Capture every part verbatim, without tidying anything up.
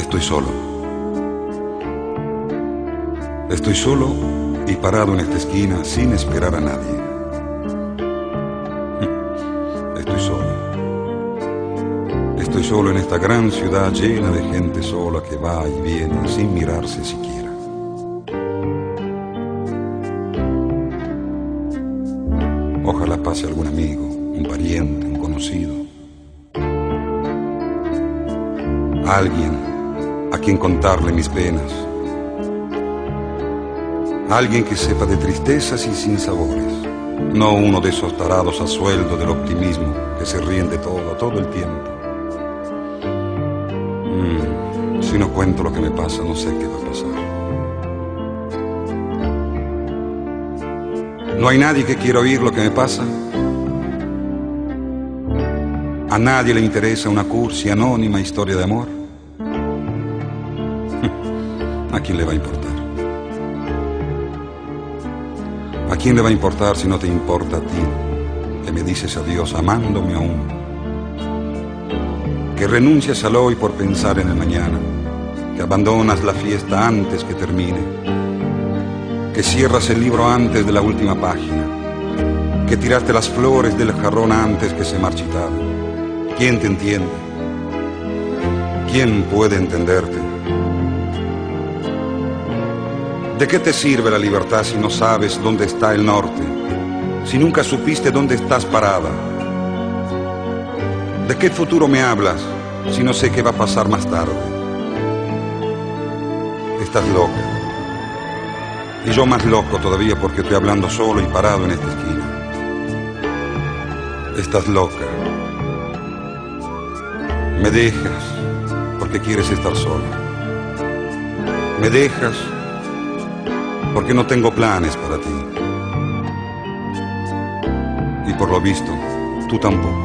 Estoy solo. Estoy solo y parado en esta esquina sin esperar a nadie. Estoy solo. Estoy solo en esta gran ciudad llena de gente sola que va y viene sin mirarse siquiera. Ojalá pase algún amigo, un pariente, un conocido. Alguien a quien contarle mis penas. Alguien que sepa de tristezas y sinsabores. No uno de esos tarados a sueldo del optimismo que se ríen de todo, todo el tiempo. Mm, si no cuento lo que me pasa, no sé qué va a pasar. ¿No hay nadie que quiera oír lo que me pasa? ¿A nadie le interesa una cursi anónima historia de amor? ¿A quién le va a importar? ¿A quién le va a importar si no te importa a ti, que me dices adiós amándome aún? Que renuncias al hoy por pensar en el mañana, que abandonas la fiesta antes que termine, que cierras el libro antes de la última página, que tiraste las flores del jarrón antes que se marchitara. ¿Quién te entiende? ¿Quién puede entenderte? ¿De qué te sirve la libertad si no sabes dónde está el norte? Si nunca supiste dónde estás parada. ¿De qué futuro me hablas si no sé qué va a pasar más tarde? Estás loca. Y yo más loco todavía porque estoy hablando solo y parado en esta esquina. Estás loca. Me dejas porque quieres estar sola. Me dejas porque no tengo planes para ti. Y por lo visto, tú tampoco.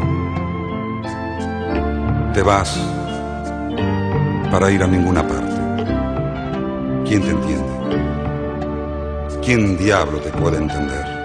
Te vas para ir a ninguna parte. ¿Quién te entiende? ¿Quién diablo te puede entender?